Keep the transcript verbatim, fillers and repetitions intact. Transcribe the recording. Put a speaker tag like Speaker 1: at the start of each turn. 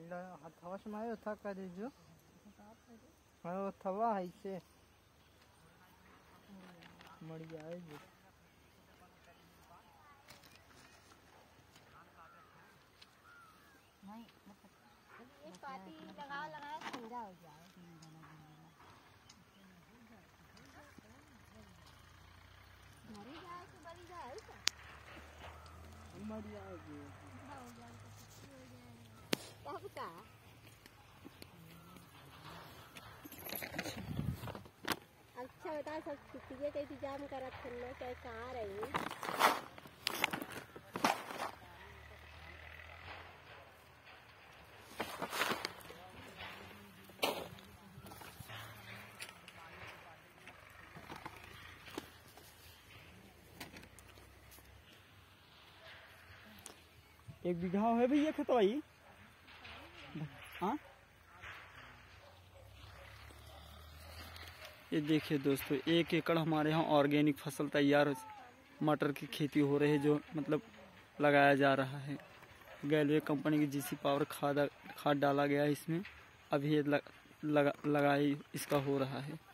Speaker 1: हथवा से मारे था कर दीजो हाँ थवा है इसे मर जाए जो
Speaker 2: नहीं एक पार्टी लगा लगा ठंडा हो जाए मरी जाए तो बड़ी जाए
Speaker 1: मर जाएगी
Speaker 2: तब का अच्छा बता सब छुट्टियों का इंतजाम करा करना चाहे कहाँ रही
Speaker 3: एक बीघा है भैया खेतवाई हाँ ये देखिए दोस्तों एक एकड़ हमारे यहाँ ऑर्गेनिक फसल तैयार मटर की खेती हो रही है जो मतलब लगाया जा रहा है। गैलवे कंपनी की जीसी पावर खाद खाद डाला गया है इसमें अभी ये लग, लगा लगाई इसका हो रहा है।